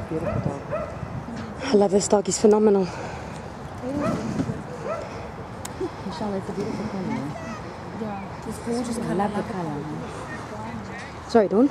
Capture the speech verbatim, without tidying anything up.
Beautiful dog. I love this dog, he's phenomenal. Michelle, it's a beautiful colour. Yeah, it's gorgeous colour. I love the colour. Sorry, Dawn.